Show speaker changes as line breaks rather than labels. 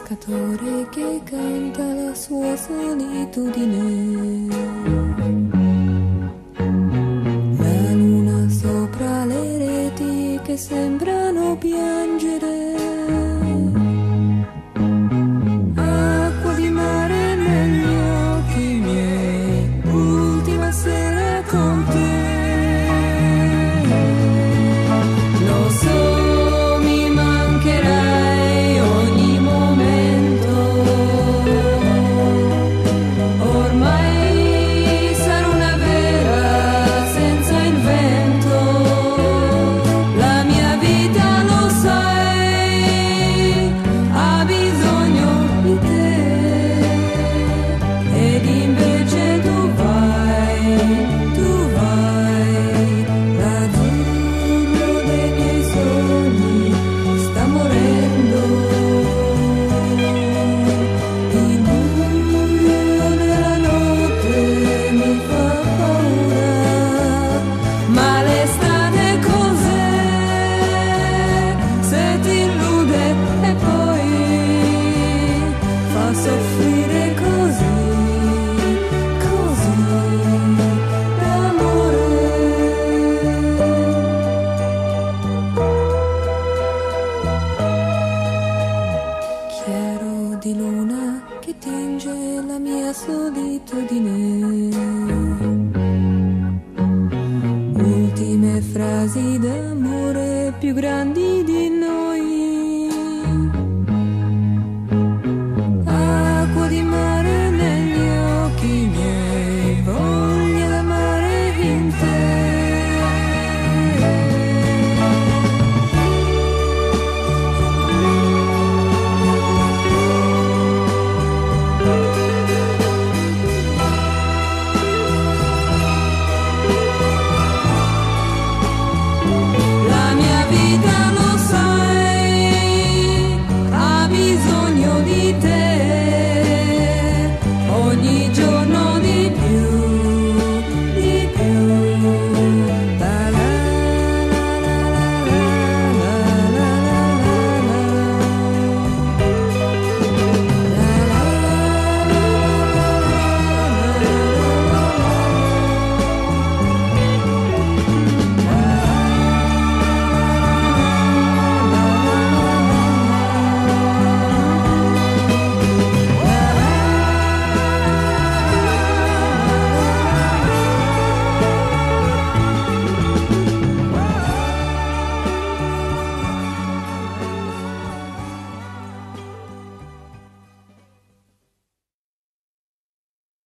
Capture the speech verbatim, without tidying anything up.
pescatore che canta la sua solitudine. La luna sopra le reti che sembrano piangere. Acqua di mare negli occhi miei, ultima sera con te. Lo so, mi mancherai ogni momento. Ormai sarò una vera senza il vento. La mia vita, lo sai, ha bisogno di te. Ed invece tu vai, tu vai, l'azzurro dei miei sogni sta morendo. Il buio della notte mi fa paura, ma l'estate cos'è? Se ti illude e poi fa soffrire così, così d'amore. Chiaro di luna che tinge la mia solitudine.